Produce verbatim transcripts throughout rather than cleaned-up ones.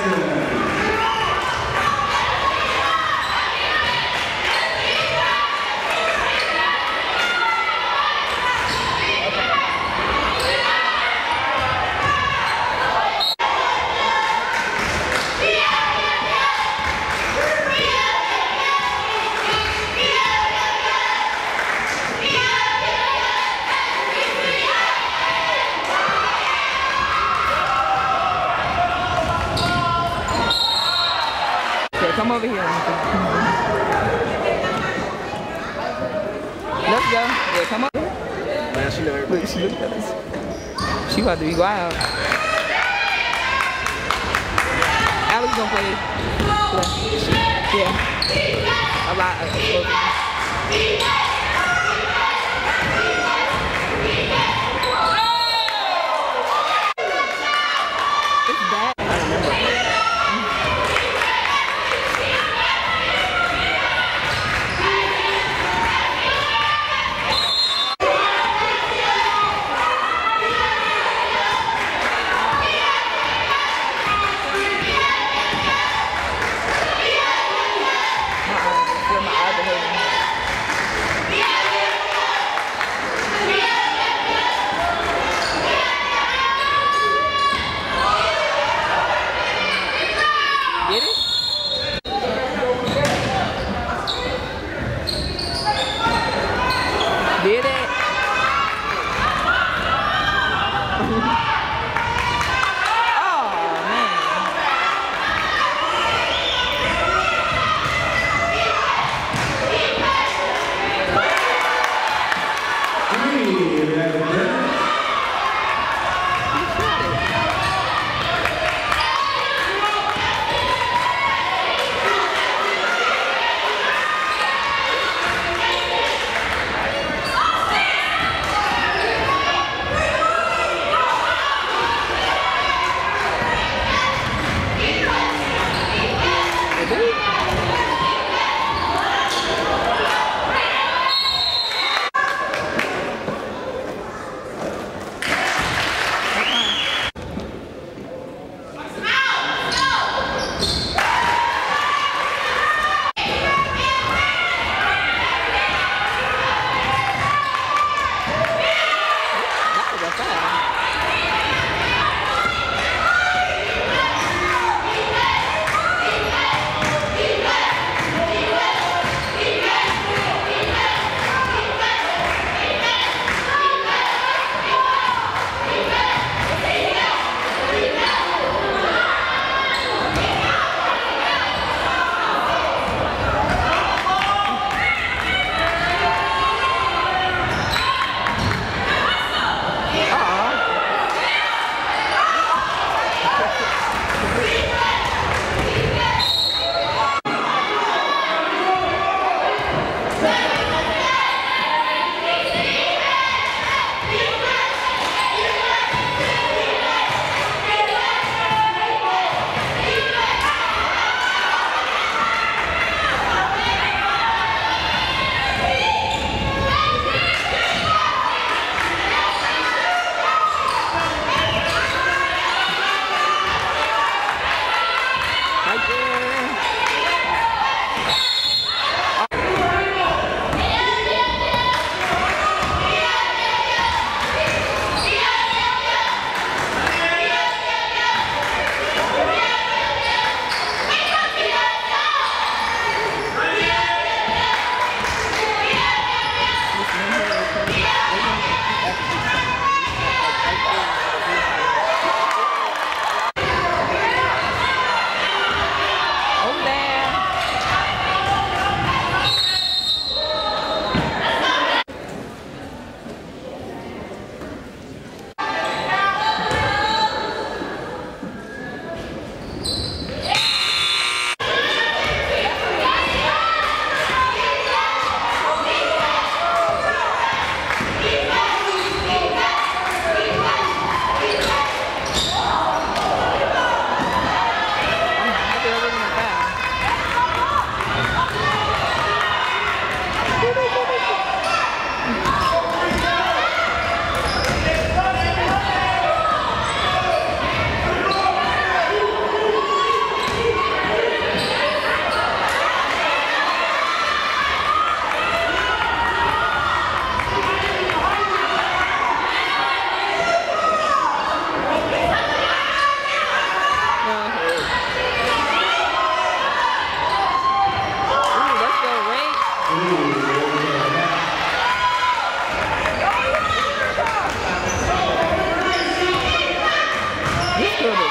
Come over here. Let's go. Yeah, come up. Man, she know everybody. Look, she looked at us. She about to be wild. Alex gonna play. Yeah. A lot of It's bad. I remember.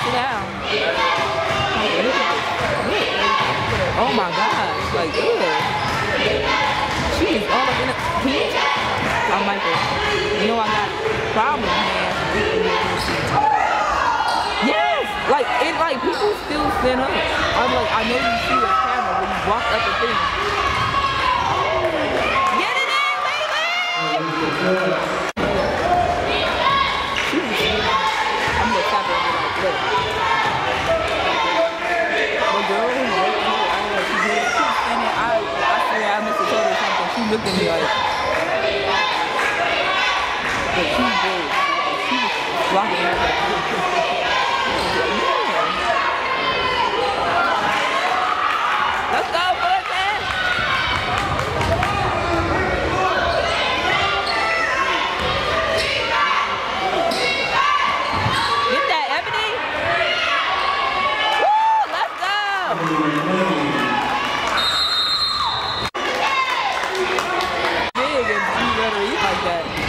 Sit down. Oh my gosh, like, ugh. She's all up in the pink. I'm Michael. You know I got problems, man. Yes! Like, it, like, people still stand up. I'm like, I know you see the camera when you walk up the thing. Get it in, baby! I'm gonna stop it and be like, look. The girl who was working here, I don't know, she did, she was standing, I, I swear I must have told her something. She looked at me like, but she was good. She was blocking her. Let's go, Fullerton! Get that, Ebony! Woo! Let's go! Big and you better eat like that.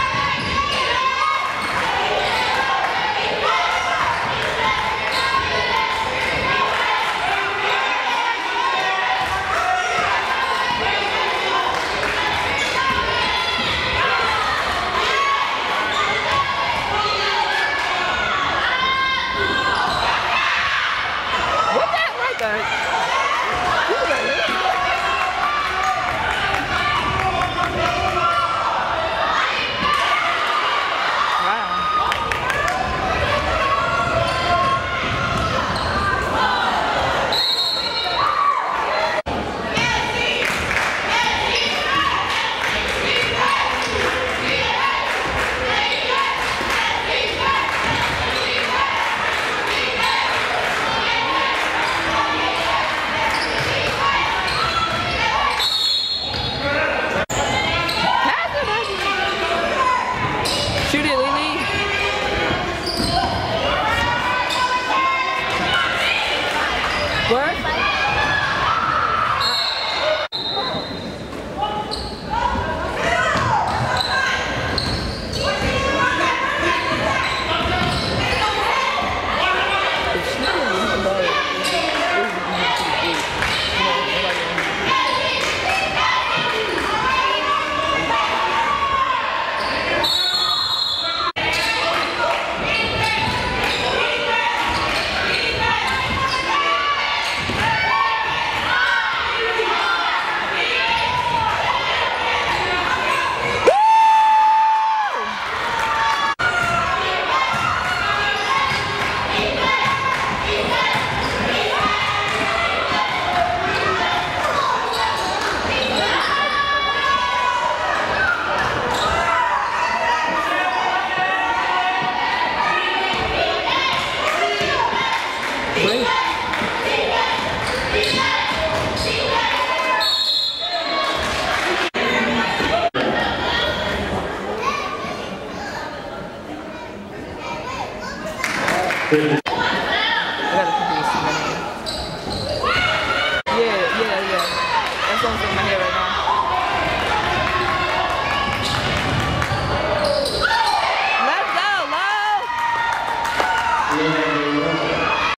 I gotta keep this. Yeah, yeah, yeah. That's what I'm saying in my head right now.